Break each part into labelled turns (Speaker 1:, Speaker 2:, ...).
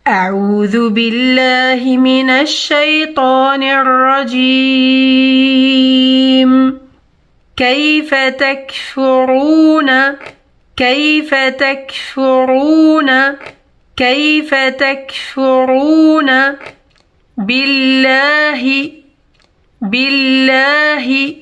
Speaker 1: أعوذ بالله من الشيطان الرجيم. كيف تكفرون كيف تكفرون كيف تكفرون بالله بالله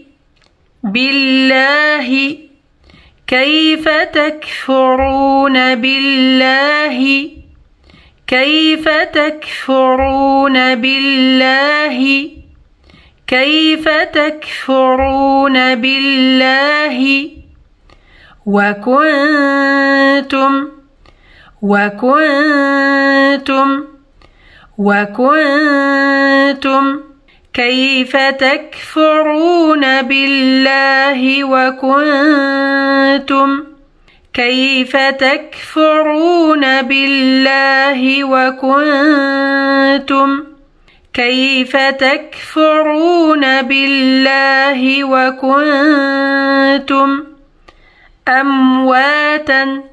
Speaker 1: بالله كيف تكفرون بالله كيف تكفرون بالله كيف تكفرون بالله وكنتم كيف تكفرون بالله كيف تكفرون بالله كيف تكفرون بالله وكنتم أمواتا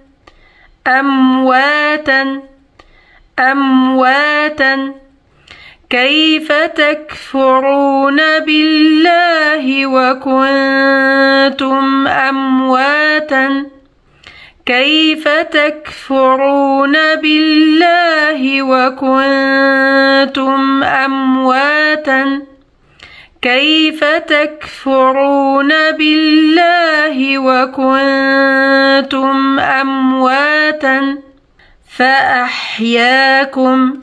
Speaker 1: كيف تكفرون بالله وكنتم أمواتا كيف تكفرون بالله وكنتم أمواتا كيف تكفرون بالله وكنتم أمواتا فأحياكم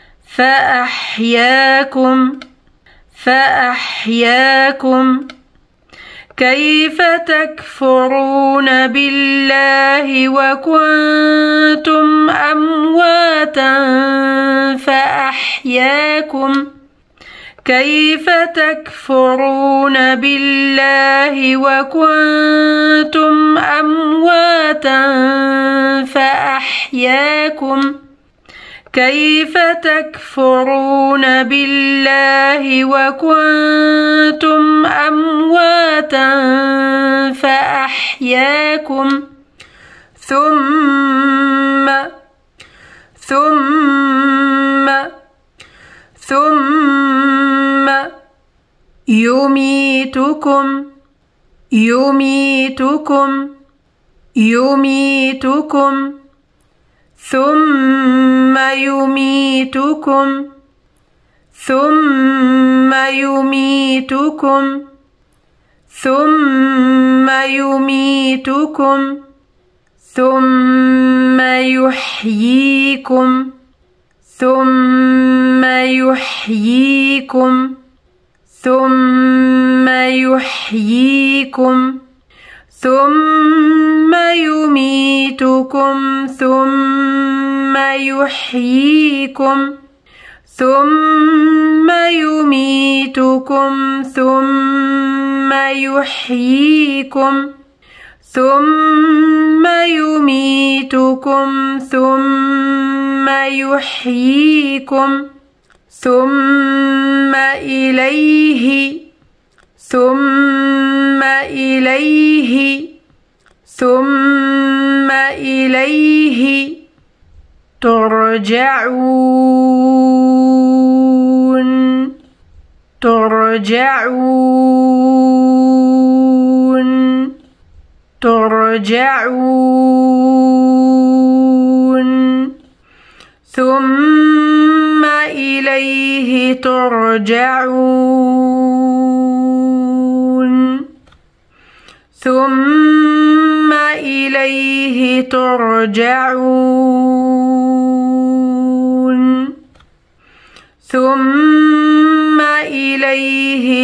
Speaker 1: كيف تكفرون بالله وكنتم أمواتا فأحياكم كيف تكفرون بالله وكنتم أمواتا فأحياكم كيف تكفرون بالله وكنتم أمواتا فأحياكم ثم يميتكم ثم يميتكم ثم يحييكم ثم يميتكم ثم يحييكم ثم يميتكم ثم يحييكم ثم يميتكم ثم يحييكم ثم إليه ترجعون ثم إليه ترجعون ثم إليه ترجعون ثم إليه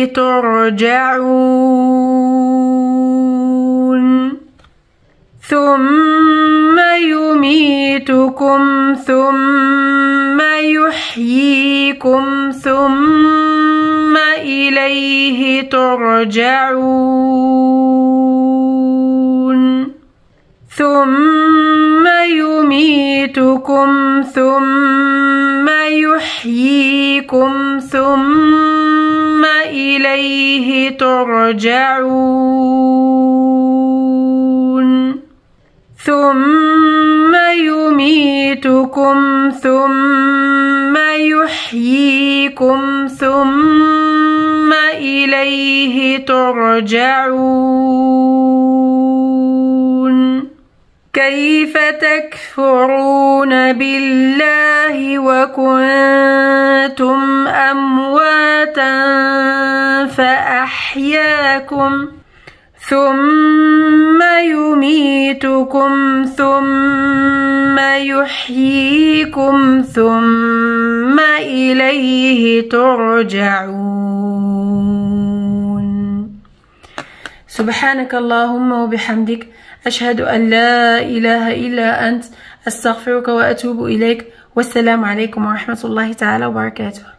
Speaker 1: ترجعون ثم يميتكم ثم يحييكم ثم إليه ترجعون ثم يميتكم ثم يحييكم ثم إليه ترجعون ثم يميتكم ثم يحييكم ثم إليه ترجعون كيف تكفرون بالله وكنتم أمواتا فأحياكم ثم يميتكم ثم يحييكم ثم إليه ترجعون. سبحانك اللهم وبحمدك، أشهد أن لا إله إلا أنت، أستغفرك وأتوب إليك، والسلام عليكم ورحمة الله تعالى وبركاته.